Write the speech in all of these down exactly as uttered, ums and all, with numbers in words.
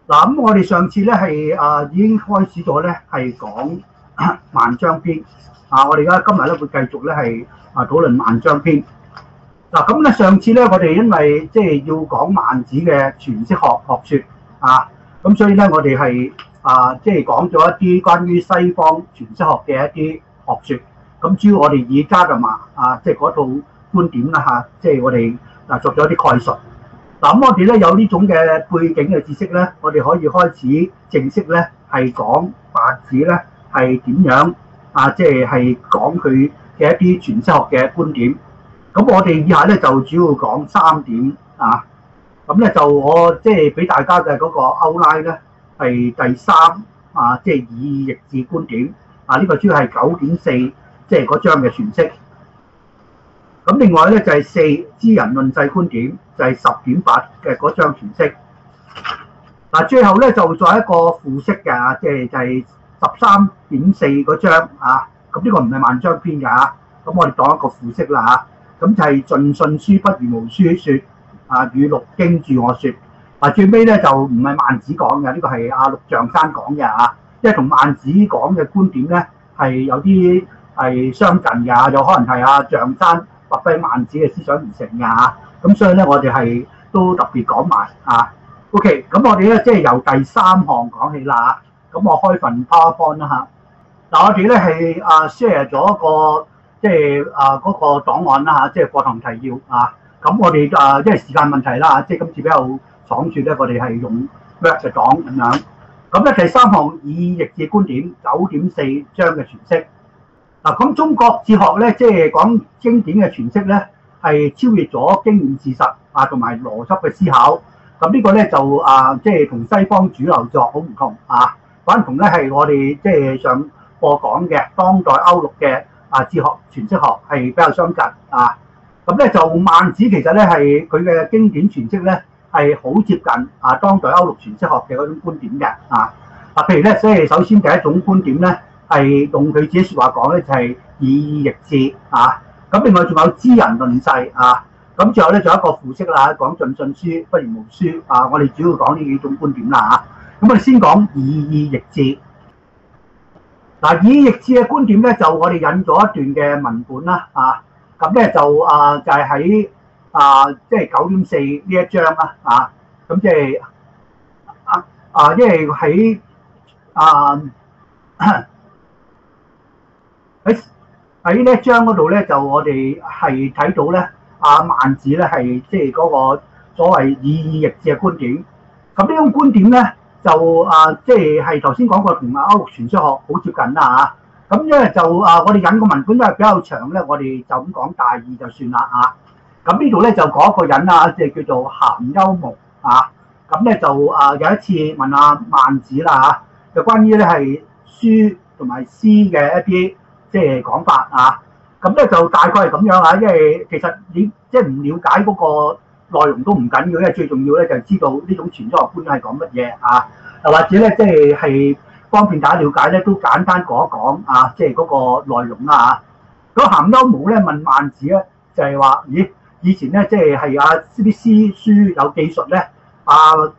嗱，咁我哋上次咧係啊已經開始咗咧係講萬章篇啊，我哋而家今日咧會繼續咧係啊討論萬章篇。嗱，咁咧上次咧我哋因為即係要講孟子嘅詮釋學學説啊，咁所以咧我哋係啊即係講咗一啲關於西方詮釋學嘅一啲學説。咁主要我哋以加特馬啊即係嗰套觀點啦嚇，即係我哋啊作咗一啲概述。嗱，咁我哋咧有呢種嘅背景嘅知識咧，我哋可以開始正式咧係講孟子咧係點樣啊，即係係講佢嘅一啲詮釋學嘅觀點。咁我哋以下咧就主要講三點啊。咁咧就我即係俾大家嘅嗰個 outline 咧係第三啊，即係以義易志觀點啊，呢個主要係九點四，即係嗰章嘅詮釋。咁另外咧就係四知人論世觀點，就係十點八嘅嗰章詮釋。嗱，最後咧就再一個附釋嘅，即係就係十三點四嗰章啊。咁呢個唔係萬章篇㗎，咁我哋當一個附釋啦嚇。咁就係盡信書不如無書説啊，與陸經注我説。嗱，最尾咧就唔係孟子講嘅，呢個係阿陸象山講嘅嚇，因為同孟子講嘅觀點咧係有啲係相近㗎，有可能係阿象山發揮孟子嘅思想而成㗎嚇，咁所以咧我哋係都特別講埋啊。OK，咁我哋咧即係由第三項講起啦嚇，咁我開份 PowerPoint 啦嚇。嗱，我哋咧係啊 share 咗一個即係啊嗰個檔案啦嚇，即係課堂提要啊。咁我哋啊因為時間問題啦，即係今次比較倉促咧，我哋係用 Word 嘅檔咁樣。咁咧第三項以義易觀點九點四章嘅詮釋。嗱，咁中國哲學咧，即係講經典嘅詮釋咧，係超越咗經驗事實啊，同埋邏輯嘅思考。咁呢個咧就啊，即係同西方主流作好唔同啊。反同咧係我哋即係上課講嘅當代歐陸嘅啊哲學詮釋學係比較相近啊。咁咧就孟子其實咧係佢嘅經典詮釋咧係好接近啊當代歐陸詮釋學嘅嗰種觀點嘅啊。嗱，譬如咧，即係首先第一種觀點咧。係用佢自己説話講咧，就係以義易志啊。咁另外仲有知人論世啊。咁最後咧仲有一個附釋啦，講盡信書不如無書啊。我哋主要講呢幾種觀點啦嚇。咁我哋先講以義易志。嗱，以義易志嘅觀點咧，就我哋引咗一段嘅文本啦啊。咁咧就啊就係喺啊即係九點四呢一章啦啊。咁即係啊啊，因為喺啊。喺喺呢一章嗰度咧，就我哋係睇到咧，阿孟子咧係即係嗰個所謂以義易志嘅觀點。咁呢種觀點咧，就啊即係係頭先講過同阿歐陸詮釋學好接近啦嚇。咁因為就啊，我哋引個文本都係比較長咧，我哋就咁講大意就算啦嚇。咁呢度咧就講一個人啊，即係叫做咸丘蒙啊。咁咧就啊有一次問阿孟子啦嚇，就關於咧係書同埋詩嘅一啲。即係講法啊，咁咧就大概係咁樣啊，因為其實你即係唔了解嗰個內容都唔緊要，因為最重要咧就係知道呢種詮釋學觀係講乜嘢啊，又或者咧即係係方便大家了解咧，都簡單講一講啊，即係嗰個內容啦嚇。咁咸丘蒙咧問孟子咧，就係話：咦，以前咧即係係啊啲詩書有記述咧，啊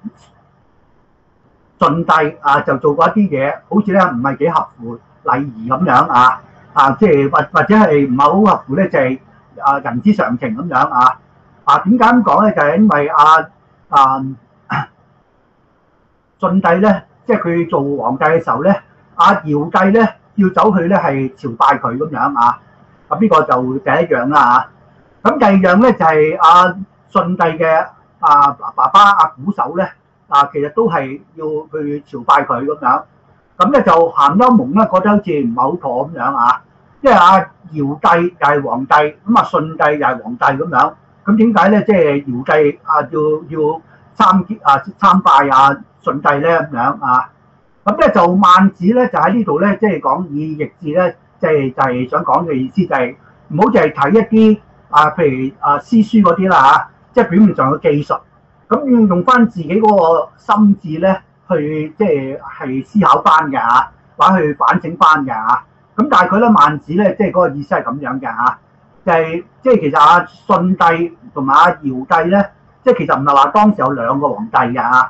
晉帝啊就做過一啲嘢，好似咧唔係幾合乎禮儀咁樣啊。啊，即係或或者係唔係好合乎咧，就係、是、啊人之常情咁樣啊。啊點解咁講咧？就係、是、因為啊啊晉帝咧，即係佢做皇帝嘅時候咧，阿堯帝咧要走去咧係朝拜佢咁樣啊。咁呢個就第一樣啦嚇。咁第二樣咧就係阿晉帝嘅啊爸爸阿瞽叟咧啊，其實都係要去朝拜佢咁樣。咁咧就咸丘蒙咧覺得好似唔係好妥咁樣啊，因為阿堯帝又係皇帝，咁啊舜帝又係皇帝咁樣，咁點解咧？即係堯帝啊要要參結啊參拜啊舜帝咧咁樣啊？咁咧就孟子咧就喺呢度咧，即係講以義易志咧，即係就係想講嘅意思就係唔好淨係睇一啲啊，譬如啊詩書嗰啲啦嚇，即係表面上嘅技術，咁要用翻自己嗰個心智咧。去即係係思考翻嘅嚇，或者去反省翻嘅嚇。咁但係佢咧孟子咧，即係嗰個意思係咁樣嘅嚇，就係即係其實阿舜帝同埋阿堯帝咧，即係其實唔係話當時有兩個皇帝嘅嚇。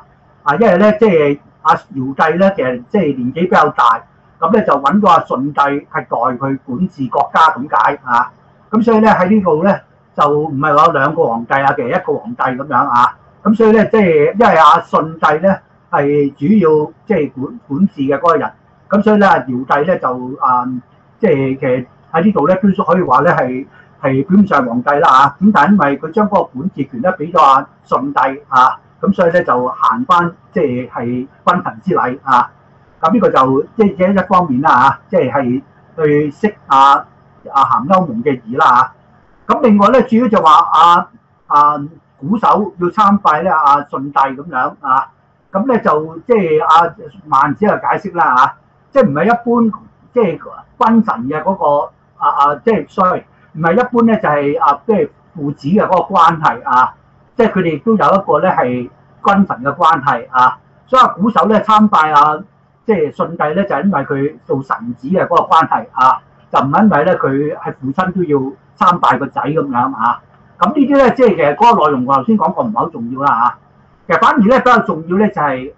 啊，因為咧即係阿堯帝咧，其實即係年紀比較大，咁咧就揾咗阿舜帝係代佢管治國家咁解啊。咁所以咧喺呢度咧就唔係話有兩個皇帝啊，其實一個皇帝咁樣啊。咁所以咧即係因為阿舜帝咧係主要即係管管治嘅嗰個人，咁所以咧阿堯帝咧就啊即係其實喺呢度咧都可以話咧係係表面上皇帝啦嚇。咁但係因為佢將嗰個管治權咧俾咗阿舜帝啊。咁所以咧就行翻即係係君臣之禮啊！咁呢個就即係一方面啦嚇，即係係去識阿阿咸歐盟嘅義啦嚇。咁另外咧，主要就話阿阿瞽叟要參拜咧阿舜帝咁樣啊。咁咧就即係阿孟子就解釋啦嚇，即係唔係一般即係君臣嘅嗰個啊啊，即係 sorry，唔係一般咧就係啊即係父子嘅嗰個關係啊。即係佢哋亦都有一個咧係君臣嘅關係啊，所以阿瞽叟咧參拜啊，即係舜帝咧就係因為佢做臣子嘅嗰個關係啊，就唔係因為咧佢係父親都要參拜個仔咁樣啊。咁呢啲咧即係其實嗰個內容我頭先講過唔係好重要啦嚇。其實反而咧比較重要咧就係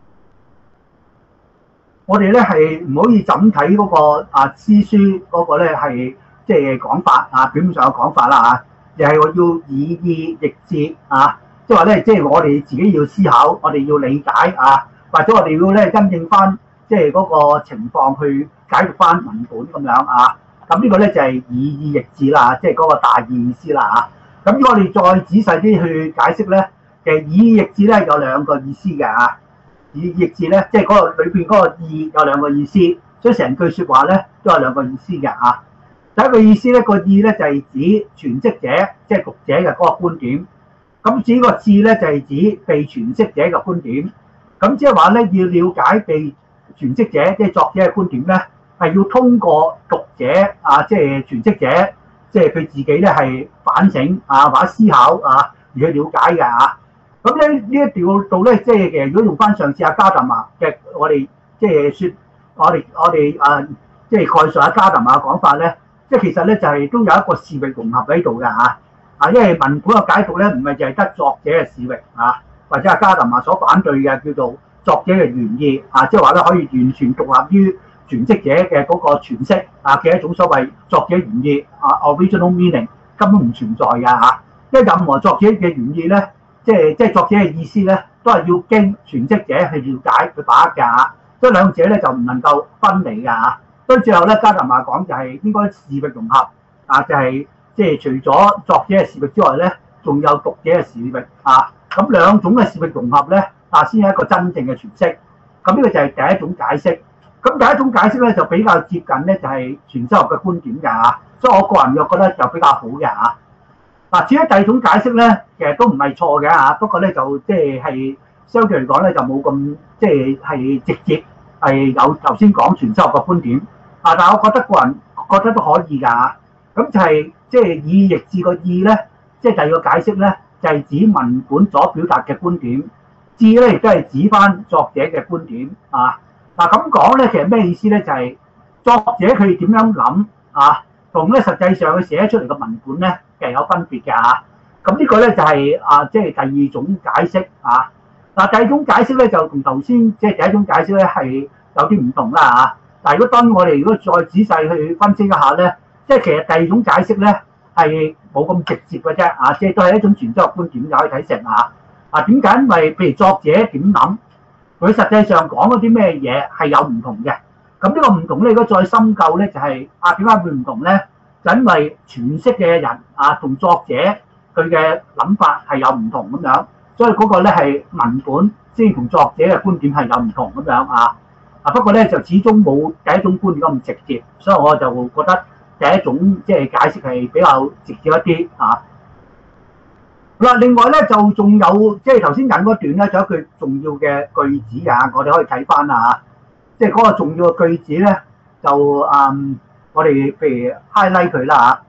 我哋咧係唔可以怎睇嗰個啊詩書嗰個咧係即係講法啊，表面上嘅講法啦嚇。就係我要以意譯志啊，即係話咧，即係我哋自己要思考，我哋要理解啊，或者我哋要咧因應翻即係嗰個情況去解讀翻文本咁樣啊。咁呢個咧就係以意譯志啦，即係嗰個大意意思啦嚇。咁如果我哋再仔細啲去解釋咧，其實以意譯志咧有兩個意思嘅啊。以意譯志咧，即係嗰個裏邊嗰個意有兩個意思，所以成句説話咧都有兩個意思嘅啊。第一個意思咧，個意咧就係指詮釋者，即係讀者嘅嗰個觀點。咁至於個志咧，就係指被詮釋者嘅觀點。咁即係話咧，要了解被詮釋者，即係作者嘅觀點咧，係要通過讀者啊，即係詮釋者，即係佢自己咧係反省啊或者思考啊而去了解嘅嚇。咁咧呢一條度咧，即係其實如果用翻上次阿加特瑪嘅，我哋即係説我哋我哋啊，即係概述阿加特瑪嘅講法咧。即係其實咧就係都有一個視域融合喺度嘅嚇，啊，因為文本嘅解讀咧唔係淨係得作者嘅視域啊，或者阿加特瑪所反對嘅叫做作者嘅原意啊，即係話咧可以完全獨立於詮釋者嘅嗰個詮釋啊嘅一種所謂作者原意啊 original meaning 根本唔存在嘅嚇，因為任何作者嘅原意咧，即係即係作者嘅意思咧，都係要經詮釋者去了解去把握嘅嚇，所以兩者咧就唔能夠分離嘅嚇。所以最後咧，加特瑪講就係應該視域融合啊，就係即係除咗作者嘅視域之外咧，仲有讀者嘅視域啊。咁兩種嘅視域融合咧，啊先係一個真正嘅詮釋。咁呢個就係第一種解釋。咁第一種解釋咧就比較接近咧，就係詮釋學嘅觀點㗎嚇。所以我個人又覺得就比較好嘅嚇。嗱，至於第二種解釋咧，其實都唔係錯嘅嚇，不過咧就即係係相對嚟講咧就冇咁即係係直接係有頭先講詮釋學嘅觀點。啊！但係我覺得個人覺得都可以㗎，咁就係即係以譯志個意咧，即係第二個解釋咧，就係指文本所表達嘅觀點，志咧亦都係指翻作者嘅觀點啊。嗱咁講咧，其實咩意思咧？就係作者佢點樣諗啊，同咧實際上佢寫出嚟嘅文本咧，其實有分別嘅嚇。咁呢個咧就係啊，即係第二種解釋啊。嗱，第二種解釋咧就同頭先即係第一種解釋咧係有啲唔同啦嚇。但係如果當我哋如果再仔細去分析一下咧，即係其實第二種解釋咧係冇咁直接嘅啫啊，即係都係一種詮釋學觀點就可以睇成啊。啊點解？因為譬如作者點諗，佢實際上講嗰啲咩嘢係有唔同嘅。咁呢個唔同咧，如果再深究咧，就係啊點解會唔同咧？就因為詮釋嘅人啊同作者佢嘅諗法係有唔同咁樣，所以嗰個咧係文本先同作者嘅觀點係有唔同咁樣啊。啊不過咧就始終冇第一種觀點咁直接，所以我就覺得第一種即係解釋係比較直接一啲啊。嗱，另外咧就仲有即係頭先引嗰段咧，仲有一句重要嘅句子啊，我哋可以睇翻啊，即係嗰個重要嘅句子咧就嗯，我哋譬如 highlight 佢啦嚇。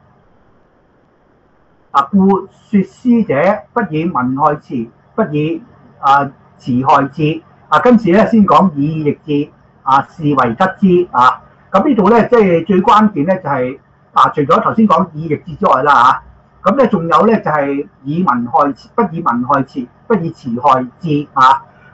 啊，故説詩者不以文害詞，不以啊詞害志。啊，跟住咧先講以意譯志。啊，是為得之啊！咁呢度咧，即係最關鍵咧，就係啊，除咗頭先講以意譯志之外啦嚇，咁咧仲有咧就係以文害詞，不以文害詞，不以詞害志啊！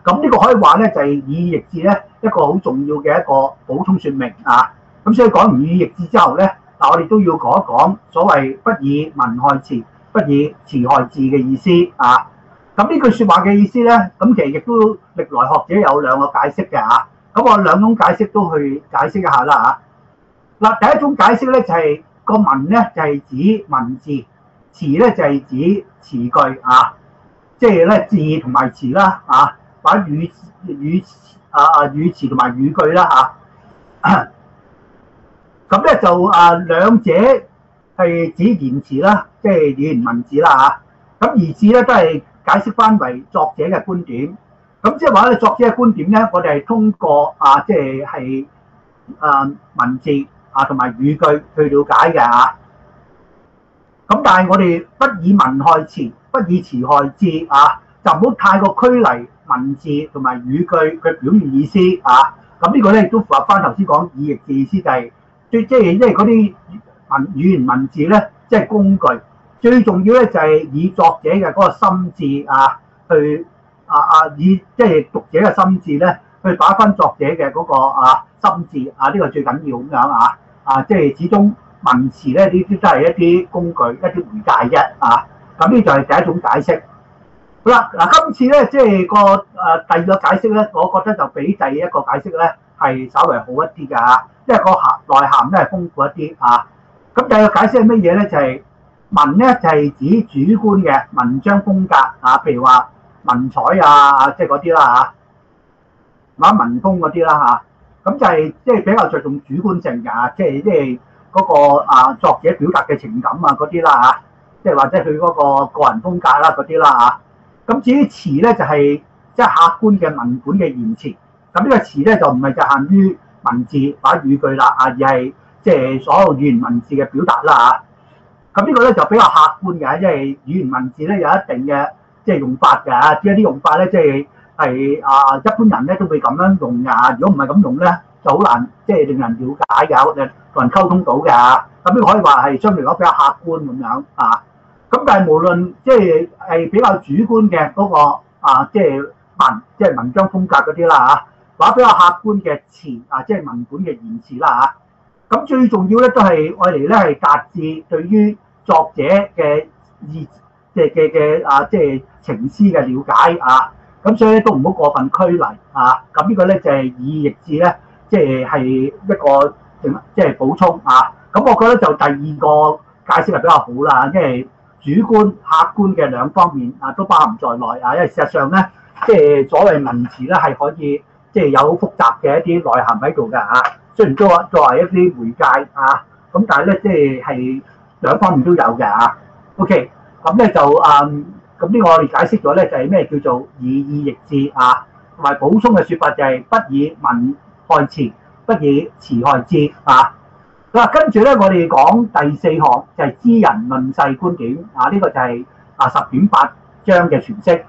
咁呢個可以話咧就係擬意譯字咧一個好重要嘅一個補充説明啊。咁所以講完擬意譯字之後咧，嗱我哋都要講一講所謂不以文害詞，不以詞害字嘅意思啊。咁呢句説話嘅意思咧，咁其實亦都歷來學者有兩個解釋嘅嚇。咁我兩種解釋都去解釋一下啦嚇。嗱，第一種解釋咧就係個文咧就係指文字，詞咧就係指詞句啊，即係咧字同埋詞啦啊，或者語語啊啊語詞同埋語句啦嚇。咁咧就啊兩者係指言詞啦，即係語言文字啦嚇。咁而字咧都係解釋翻為作者嘅觀點，咁即係話咧作者嘅觀點咧，我哋係通過啊即係係啊文字啊同埋語句去了解嘅嚇。咁但係我哋不以文害詞，不以詞害字啊，就唔好太過拘泥文字同埋語句嘅表現意思啊。咁呢個咧亦都符合翻頭先講擬譯字意思，就係最即係因為嗰啲文語言文字咧，即係工具。最重要咧就係以作者嘅嗰個心智啊，去啊啊以即係讀者嘅心智咧，去打翻作者嘅嗰個啊心智啊，呢個最緊要咁樣啊啊！即係始終文詞咧，呢啲都係一啲工具、一啲媒介啫啊。咁呢就係第一種解釋。好啦，嗱今次咧即係個誒第二個解釋咧，我覺得就比第一個解釋咧係稍為好一啲㗎嚇，因為個涵內涵咧係豐富一啲啊。咁第二個解釋係乜嘢咧？就係文咧就係指主觀嘅文章風格啊，譬如話文采啊，即係嗰啲啦嚇，或者文風嗰啲啦嚇，咁就係即係比較着重主觀性㗎，即係即係嗰個啊作者表達嘅情感啊嗰啲啦嚇，即係或者佢嗰個個人風格啦嗰啲啦嚇。咁至於詞咧就係即係客觀嘅文本嘅言辭，咁呢個詞咧就唔係就限於文字或者語句啦啊，而係即係所有語言文字嘅表達啦嚇。咁呢個咧就比較客觀嘅，因為語言文字咧有一定嘅即係用法㗎，即係啲用法咧即係係啊一般人咧都會咁樣用㗎。如果唔係咁用咧，就好難即係令人了解㗎，或者同人溝通到㗎。咁呢個可以話係相對嚟講比較客觀咁樣啊。咁但係無論即係係比較主觀嘅嗰個啊，即係文即係文章風格嗰啲啦嚇，或者比較客觀嘅詞啊，即係文本嘅言辭啦嚇。咁最重要咧都係愛嚟咧係達至對於作者嘅意嘅嘅嘅啊，即係情思嘅了解啊。咁所以咧都唔好過分拘泥啊。咁呢個咧就係擬意譯字咧，即係係一個即係補充啊。咁我覺得就第二個解釋係比較好啦，因為主觀、客觀嘅兩方面啊都包含在內啊。因為事實上咧，即係所謂文詞咧係可以即係有好複雜嘅一啲內涵喺度㗎嚇。雖然作作為一啲媒介啊，咁但係咧即係係兩方面都有嘅啊。OK，咁咧就啊，咁呢個我哋解釋咗咧就係咩叫做擬意譯字啊，同埋補充嘅説法就係不以文害詞，不以詞害字啊。咁啊，跟住咧我哋講第四項就係知人論世觀點啊，呢個就係啊十點八章嘅詮釋。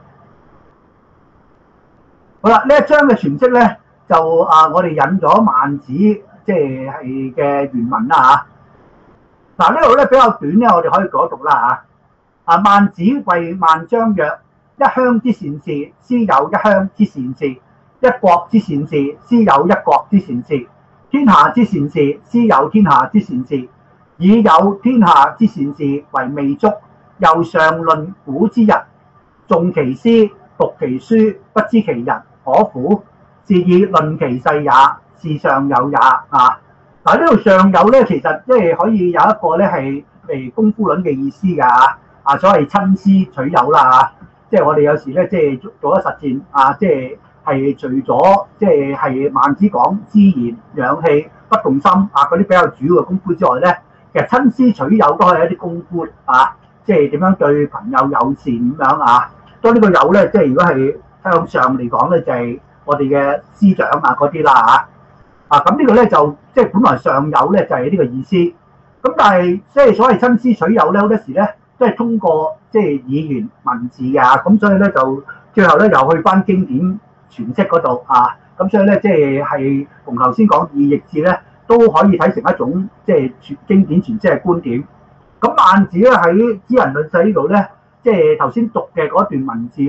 好啦，呢一章嘅詮釋咧。就啊，我哋引咗孟子即係係嘅原文啦嚇。嗱呢度咧比較短咧，我哋可以讀一讀啦嚇。啊，孟子謂萬章曰：一鄉之善事，斯有一鄉之善事；一國之善事，斯有一國之善事；天下之善事，斯有天下之善事。以有天下之善事為未足，又尚論古之人，誦其詩，讀其書，不知其人，可乎？是以論其世也，是尚有也啊！嗱呢度尚有咧，其實即係可以有一個咧係誒功夫論嘅意思㗎啊！所謂親師取友啦嚇，即係我哋有時咧即係做咗實踐啊，即係係除咗即係係孟子講知言養氣不動心啊嗰啲比較主要嘅功夫之外咧，其實親師取友都係一啲功夫啊，即係點樣對朋友友善咁樣啊。當呢個友咧，即係如果係向上嚟講咧，就係、是。我哋嘅師長啊嗰啲啦嚇，啊咁呢個咧就即係本來上有咧就係呢個意思，咁但係即係所謂親師取友咧，好多時咧都係通過即係語言文字㗎，咁所以咧就最後咧又去翻經典詮釋嗰度啊，咁所以咧即係係同頭先講擬譯字咧都可以睇成一種即係經典詮釋嘅觀點。咁孟子咧喺知人論世呢度咧，即係頭先讀嘅嗰段文字咧。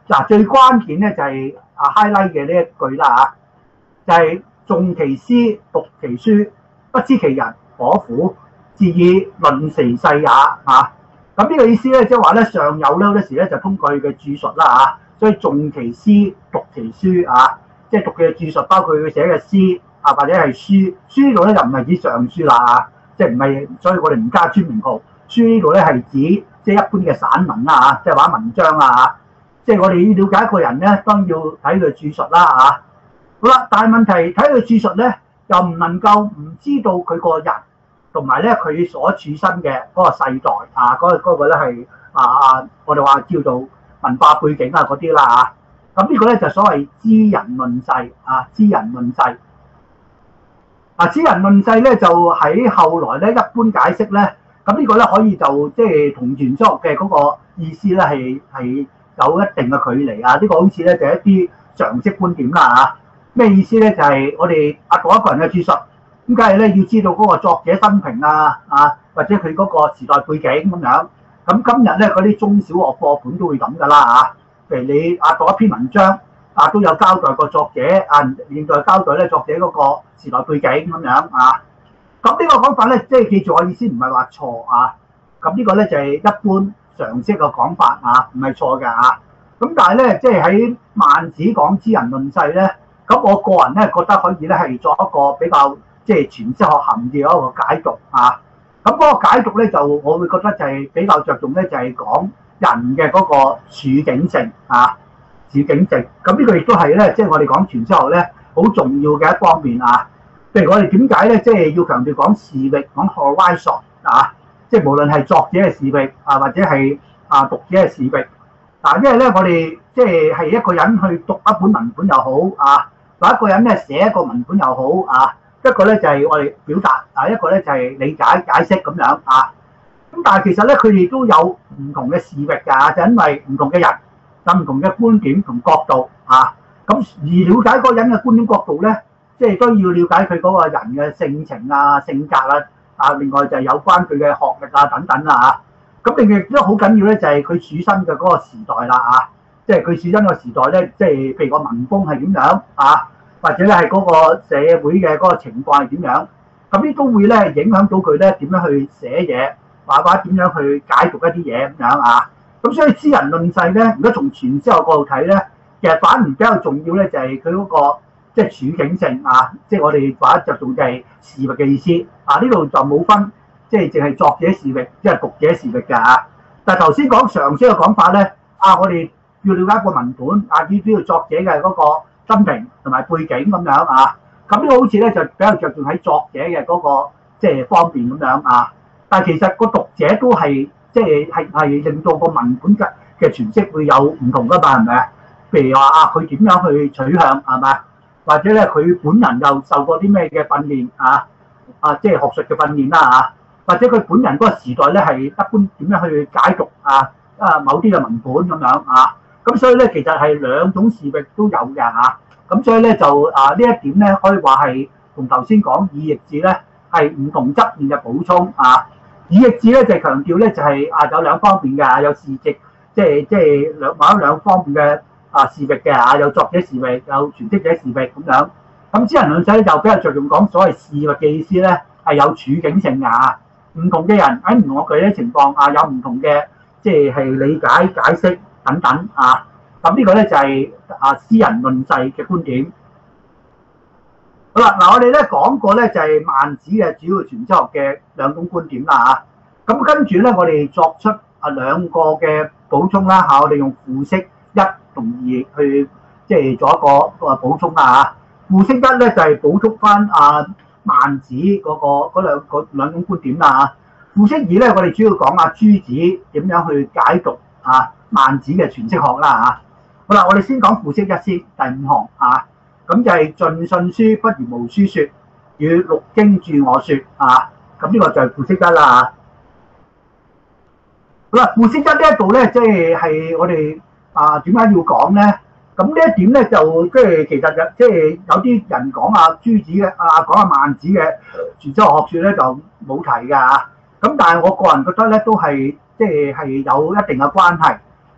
嗱，最關鍵咧就係啊 highlight 嘅呢一句啦嚇，就係、是、誦其詩，讀其書，不知其人可乎？自以論時勢也嚇。咁呢個意思咧，即係話咧上有咧好多時咧就通過佢嘅著述啦嚇，所以誦其詩，讀其書啊，即係讀佢嘅著述，包括佢寫嘅詩啊，或者係書。書呢度咧就唔係指上書啦嚇，即係唔係，所以我哋唔加專名號。書呢度咧係指即係一般嘅散文啦嚇，即係話文章啦嚇。即係我哋要了解一個人咧，當然要睇佢著述啦嚇。好啦，但係問題睇佢著述咧，又唔能夠唔知道佢個人，同埋咧佢所處身嘅嗰個世代啊，嗰、嗰個嗰個咧係啊啊，我哋話叫做文化背景啊嗰啲啦嚇。咁呢個咧就所謂知人論世啊，知人論世。啊，知人論世咧就喺後來咧一般解釋咧，咁呢個咧可以就即係同原作嘅嗰個意思咧係係有一定嘅距離啊！呢、這個好似咧就係、一啲常識觀點啦嚇。咩意思咧？就係、是、我哋啊讀一個人嘅著述，咁梗係咧要知道嗰個作者生平啊啊，或者佢嗰個時代背景咁樣。咁今日咧嗰啲中小學課本都會咁噶啦嚇。譬如你啊讀一篇文章啊，都有交代個作者啊，現在交代咧作者嗰個時代背景咁樣啊。咁呢個講法咧，即係記住我意思，唔係話錯啊。咁呢個咧就係一般常識嘅講法啊，唔係錯嘅啊。咁但係咧，即係喺孟子講知人論世咧，咁我個人咧覺得可以咧係作一個比較即係詮釋學含義嘅一個解讀啊。咁嗰個解讀咧就我會覺得就係比較着重咧，就係講人嘅嗰個處境性啊，處境性。咁呢個亦都係咧，即係我哋講詮釋學咧好重要嘅一方面啊。譬如我哋點解咧，即係要強調講視域，講 horizon 啊，即係無論係作者嘅視域啊，或者係啊讀者嘅視域。嗱，因為咧我哋即係係一個人去讀一本文本又好啊，或一個人咧寫一個文本又好啊，一個咧就係我哋表達啊，一個咧就係理解解釋咁樣啊。咁但係其實咧佢哋都有唔同嘅視域㗎，就因為唔同嘅人有唔同嘅觀點同角度啊。咁而了解嗰個人嘅觀點角度咧，即係都要了解佢嗰個人嘅性情啊、性格啊，啊，另外就係有關佢嘅學歷啊等等啊嚇。咁另外亦都好緊要咧，就係佢處身嘅嗰個時代啦啊，即係佢處身個時代咧，即係譬如個文風係點樣啊，或者咧係嗰個社會嘅嗰個情況係點樣，咁呢都會咧影響到佢咧點樣去寫嘢，或者點樣去解讀一啲嘢咁樣啊。咁所以知人論世咧，如果從詮釋學角度睇咧，其實反而比較重要咧，就係佢嗰個即係處境性啊，即係我哋話着重就係視域嘅意思啊。呢度就冇分，即係淨係作者視域，即係讀者視域㗎嚇。但係頭先講常識嘅講法咧，啊，我哋要了解一個文本啊，要知道作者嘅嗰個生平同埋背景咁樣啊。咁呢個好似咧就比較着重喺作者嘅嗰個即係方面咁樣啊。但係其實個讀者都係即係係係令到個文本嘅嘅詮釋會有唔同㗎嘛，係咪啊？譬如話啊，佢點樣去取向係咪？或者咧佢本人又受過啲咩嘅訓練啊？啊，即係學術嘅訓練啦嚇。或者佢本人嗰個時代咧係一般點樣去解讀啊啊某啲嘅文本咁樣啊。咁所以咧其實係兩種視域都有嘅嚇。咁所以咧就啊呢一點咧可以話係同頭先講意譯字咧係唔同側面嘅補充啊。意譯字咧就強調咧就係啊有兩方面嘅，有視譯即係即係兩或者兩方面嘅。啊，視域嘅嚇，有作者視域，有詮釋者視域咁樣。咁知人論世咧就比較着重講所謂視域嘅意思咧，係有處境性嘅嚇。唔同嘅人喺唔同嘅具體情況啊，有唔同嘅即係係理解、解釋等等啊。咁呢個咧就係啊知人論世嘅觀點。好啦，嗱我哋咧講過咧就係孟子嘅主要詮釋學嘅兩種觀點啦嚇。咁跟住咧我哋作出啊兩個嘅補充啦嚇，我哋用父釋一同二去即係做一個個補充啦嚇。父釋一咧就係補充翻啊孟子嗰個嗰兩嗰兩種觀點啦嚇。父釋二咧，我哋主要講啊朱子點樣去解讀啊孟子嘅詮釋學啦嚇。好啦，我哋先講父釋一先，第五行啊，咁就係盡信書不如無書説，與六經注我説啊。咁呢個就係父釋一啦嚇。好啦，父釋一呢一度咧，即係係我哋。啊，點解要講咧？咁呢一點咧就即係其實就即係有啲人講啊朱子嘅啊講啊孟子嘅詮釋學説咧就冇提㗎嚇。咁但係我個人覺得咧都係即係係有一定嘅關係。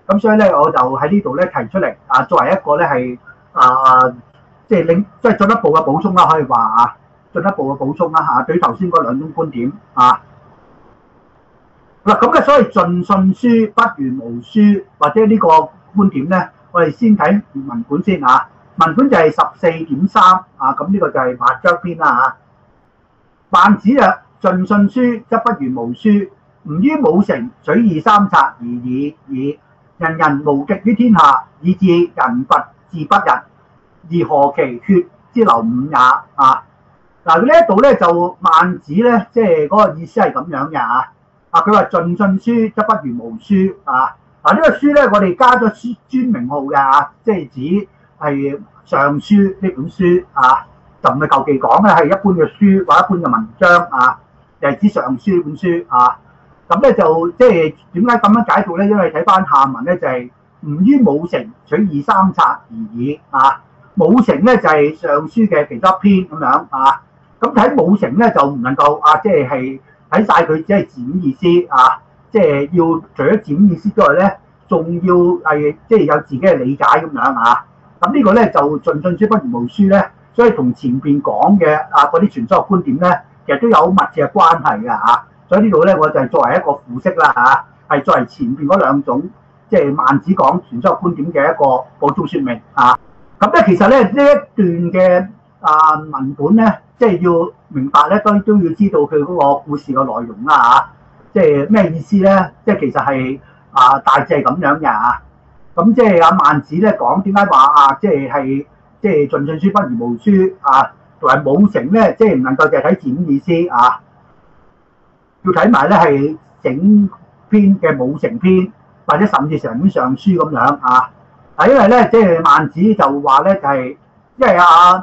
咁所以咧我就喺呢度咧提出嚟啊，作為一個咧係啊即係另即係進一步嘅補充啦，可以話啊進一步嘅補充啦嚇，對頭先嗰兩種觀點啊。嗱咁咧，所謂盡信書不如無書，或者呢個觀點咧，我哋先睇文本先啊。文本就係十四點三啊，咁呢個就係萬章篇啦嚇。孟子曰：盡信書則不如無書，吾於武城取二三策而已矣。人人無極於天下，以致人弗自不仁，而何其血之流五也啊！嗱，呢一度咧就孟子咧，即係嗰個意思係咁樣嘅啊。啊，佢話盡信書則不如無書啊！嗱，呢個書咧，我哋加咗書專名號嘅啊，即係指係尚書呢本書啊，就唔係求其講嘅，係一般嘅書或一般嘅文章啊，就係指尚書呢本書啊。咁咧就即係點解咁樣解讀咧？因為睇翻下文咧就係吾於武城取二三策而已啊。武城咧就係尚書嘅其中一篇咁樣啊。咁睇武城咧就唔能夠啊，即係係睇晒佢只係字面意思啊，即係要除咗字面意思之外咧，仲要係即係有自己嘅理解咁樣啊。咁呢個咧就盡信書不如無書咧，所以同前邊講嘅啊嗰啲傳統觀點咧，其實都有密切嘅關係嘅啊。所以呢度咧，我就係作為一個附釋啦嚇，係作為前邊嗰兩種，即係孟子講傳統觀點嘅一個補充説明啊。咁咧其實咧呢一段嘅啊文本咧，即係要明白咧，當然都要知道佢嗰個故事嘅內容啦嚇。即係咩意思咧？即係其實係啊大致係咁樣嘅嚇。咁即係阿孟子咧講點解話啊，即係係即係盡信書不如無書啊，同埋武城咧，即係唔能夠淨係睇字面意思啊。要睇埋咧係整篇嘅武城篇，或者甚至成本尚書咁樣啊。嗱，因為咧即係孟子就話咧就係，因為啊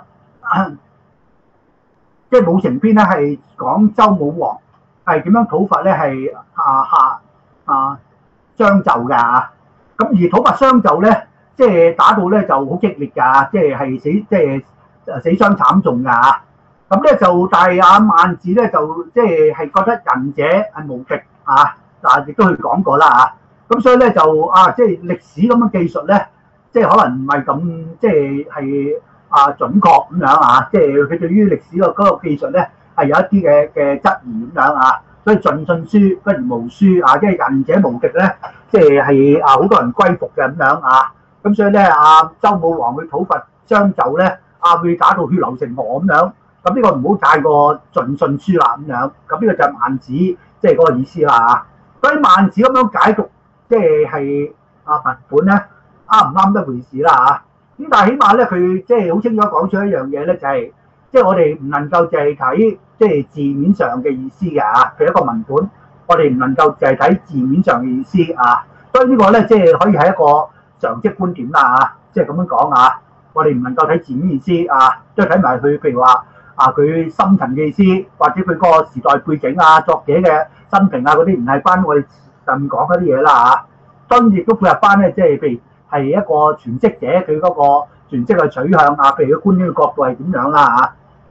即係武城篇咧係講周武王係點樣討伐咧係啊下啊商紂㗎啊。咁而討伐商紂咧，即係打到咧就好激烈㗎，即係係死即係死傷慘重㗎啊。咁咧就，但係阿孟子咧就即係係覺得仁者係無敵啊！嗱，亦都佢講過啦啊！咁所以咧就啊，即係歷史咁嘅技術咧，即係可能唔係咁即係係啊準確咁樣啊！即係佢對於歷史個嗰個技術咧係有一啲嘅嘅質疑咁樣啊！所以盡信書不如無書啊！即係仁者無敵咧，即係係啊好多人歸服嘅咁樣啊！咁所以咧，阿周武王去討伐商紂咧，啊會打到血流成河咁樣。咁呢個唔好太過盡信書啦咁樣，咁呢個就係孟子即係嗰個意思啦嚇。所以孟子咁樣解讀，即係係啊文本咧啱唔啱一回事啦嚇。咁但係起碼咧，佢即係好清楚講出一樣嘢咧，就係即係我哋唔能夠淨係睇即係字面上嘅意思嘅嚇。譬如一個文本，我哋唔能夠淨係睇字面上嘅意思啊。所以呢個咧即係可以係一個常識觀點啦嚇，即係咁樣講啊。我哋唔能夠睇字面意思啊，都係睇埋佢譬如話。啊！佢深層嘅意思，或者佢個時代背景啊、作者嘅生平啊嗰啲，唔係翻我哋上面講嗰啲嘢啦嚇。當然亦都配合翻咧，即係譬如係一個詮釋者佢嗰個詮釋嘅取向啊，譬如佢觀點嘅角度係點樣啦嚇。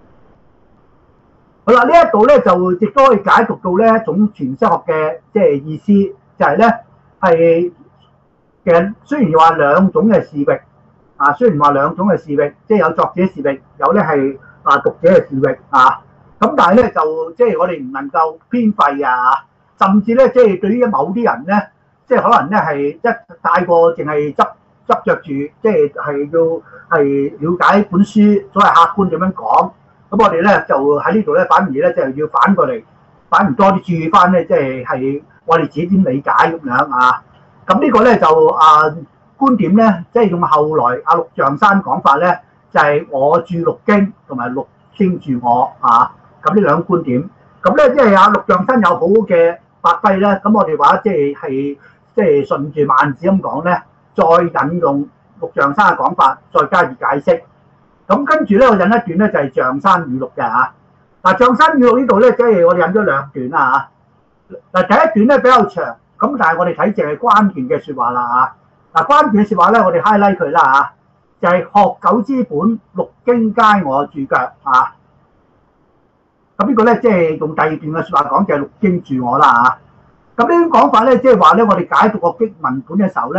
好啦，呢一度咧就亦都可以解讀到呢一種詮釋學嘅即係意思，就係咧係其實雖然話兩種嘅視域啊，雖然話兩種嘅視域，即係有作者視域，有咧係。啊，讀者嘅視域啊，咁但係咧就即係我哋唔能夠偏廢啊，甚至咧即係對於某啲人咧，即係可能咧係一太過淨係執執著住，即係係要係了解本書所謂客觀點樣講，咁我哋咧就喺呢度咧反而咧就要反過嚟，反而多啲注意翻咧，即係係我哋自己點理解咁樣啊。咁呢個咧就啊觀點咧，即係用後來阿陸象山講法咧。就係我著六經同埋六經著我啊，咁呢兩個觀點，咁咧即係阿陸象山有好嘅發揮咧，咁我哋話即係係即係順住孟子咁講咧，再引用陸象山嘅講法，再加以解釋。咁跟住咧，我引一段咧就係象山語錄嘅嚇。嗱，象山語錄呢度咧，即係我哋引咗兩段啦嚇。嗱，第一段咧比較長，咁但係我哋睇淨係關鍵嘅説話啦嚇。嗱，關鍵嘅説話咧，我哋 highlight 佢啦嚇。就係學九之本，六經皆我注腳啊！咁呢個咧，即係用第二段嘅説話講，就係六經注我啦啊！咁呢種講法咧，即係話咧，我哋解讀個經文本嘅時候咧，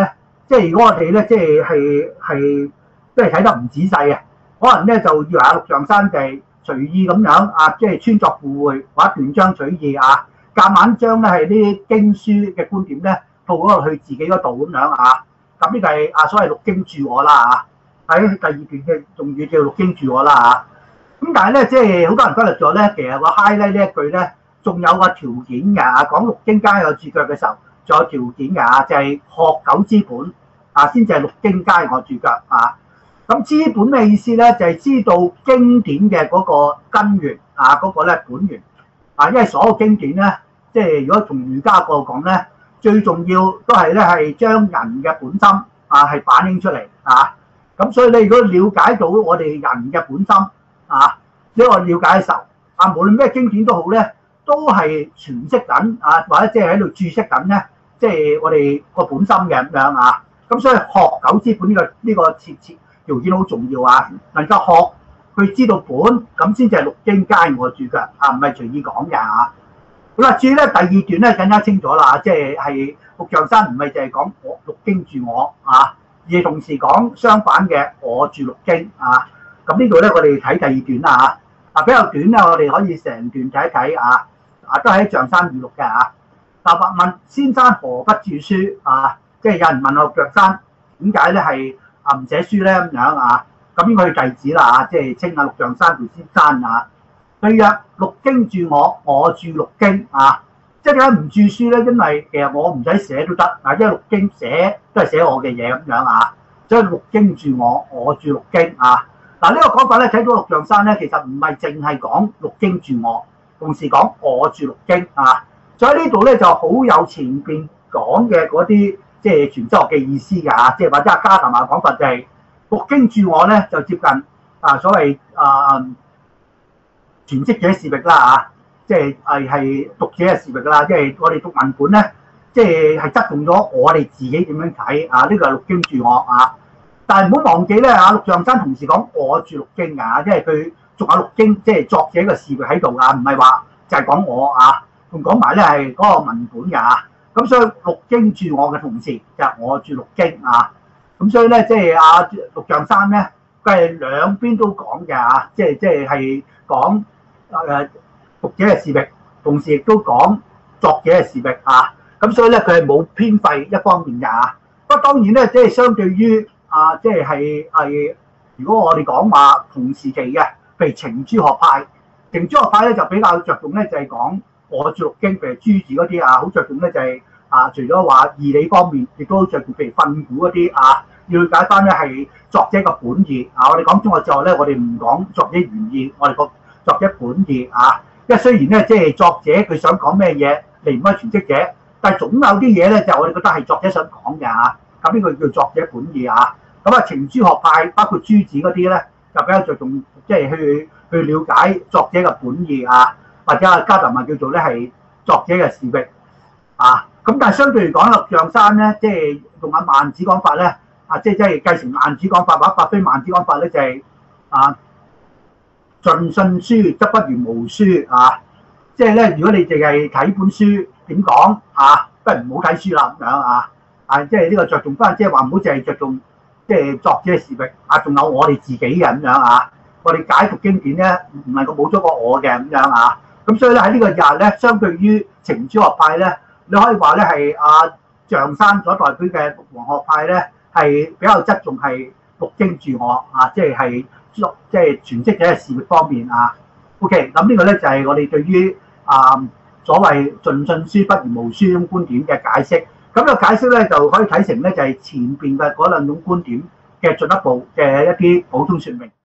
即係如果我哋咧，即係係係即係睇得唔仔細啊，可能咧就以為阿陸象山就係隨意咁樣啊，即係穿鑿附會或者斷章取義啊，夾硬將咧係啲經書嘅觀點咧套咗落去自己嗰度咁樣啊。咁呢個係啊所謂六經注我啦啊，喺第二段嘅仲要叫六經注我啦啊。咁但係咧，即係好多人忽略咗咧，其實個 highlight 呢一句咧，仲有個條件㗎啊。講六經皆我注腳嘅時候，仲有條件㗎啊，就係、是、學九之本啊，先至係六經皆我注腳啊。咁之本嘅意思咧，就係、是、知道經典嘅嗰個根源啊，嗰、那個咧本源啊。因為所有經典咧，即係如果從儒家角度講咧，最重要都係咧係將人嘅本心啊係反映出嚟啊。咁所以你如果了解到我哋人嘅本心，啊！呢個了解嘅時候，啊，無論咩經典都好咧，都係詮釋緊啊，或者即係喺度注釋緊咧，即係我哋個本心嘅咁樣啊。咁所以學九之本呢個呢個設設條件好重要啊！能夠學去知道本，咁先至係六經皆我注腳啊，唔係隨意講嘅啊。好啦，至於咧第二段咧更加清楚啦，即係係陸象山唔係淨係講我六經注我啊，而係同時講相反嘅我注六經啊。咁呢度咧，我哋睇第二段啦嚇，啊比較短啦，我哋可以成段睇一睇啊，啊都係喺象山語錄嘅嚇。嗱，或問先生何不注書啊？即係有人問我陸象山點解咧係啊唔寫書咧咁樣啊？咁應該佢弟子啦嚇，即係稱阿陸象山做先生啊。對曰：六經注我，我注六經啊。即係點解唔注書咧？因為其實我唔使寫都得啊，因為六經寫都係寫我嘅嘢咁樣啊。所以六經注我，我注六經啊。嗱，呢個講法咧，睇到陸象山咧，其實唔係淨係講六經注我，同時講我注六經啊。所以呢度咧就好有前邊講嘅嗰啲即係傳哲學嘅意思㗎，即係或者阿加藤嘅講法就係六經注我咧就接近啊所謂啊詮釋者視域啦啊，即係係係讀者嘅視域啦，即係我哋讀文本咧，即係係側重咗我哋自己點樣睇啊？呢個係六經注我啊。但係唔好忘記咧，阿陸象山同時講我注六經啊，因為佢仲有六經，即係作者嘅視域喺度啊，唔係話就係講我啊，仲講埋咧係嗰個文本嘅啊。咁所以六經注我嘅同時，就係我注六經啊。咁所以咧，即係阿陸象山咧，佢係兩邊都講嘅啊，即係即係係講誒讀者嘅視域，同時亦都講作者嘅視域啊。咁所以咧，佢係冇偏廢一方面嘅啊。不過當然咧，即係相對於啊，即係係係，如果我哋講話同時期嘅，譬如程朱學派，程朱學派咧就比較着重咧，就係講我注六經，譬如朱子嗰啲啊，好着重咧就係啊，除咗話義理方面，亦都着重譬如訓詁嗰啲啊，要了解翻咧係作者嘅本意啊。我哋講中國哲學咧，我哋唔講作者原意，我哋講作者本意啊。因為雖然咧，即係作者佢想講咩嘢，離唔開詮釋者，但係總有啲嘢咧，就我哋覺得係作者想講嘅啊。咁呢個叫作者本意啊。咁啊，程朱學派包括朱子嗰啲咧，就比較着重即係去去了解作者嘅本意啊，或者啊加藤咪叫做咧係作者嘅視域啊。咁但係相對嚟講，陸象山咧，即係用阿孟子講法咧，啊，即係即係繼承孟子講法或者發揮孟子講法咧，就係啊，盡信書則不如無書啊。即係咧，如果你淨係睇本書點講啊，不如唔好睇書啦咁樣啊。啊，即係呢個着重翻，即係話唔好淨係着重。即係作者嘅視域啊，仲有我哋自己嘅咁樣啊。我哋解讀經典咧，唔係個冇咗個我嘅咁樣啊。咁所以咧喺呢個日咧，相對於程朱學派咧，你可以話咧係阿象山所代表嘅陸王學派咧，係比較側重係六經注我啊，即係係作即係詮釋者嘅視域方面啊。OK，咁呢個咧就係我哋對於啊所謂盡信書不如無書咁觀點嘅解釋。咁個解釋咧就可以睇成咧就係前邊嘅嗰兩種觀點嘅進一步嘅一啲補充説明。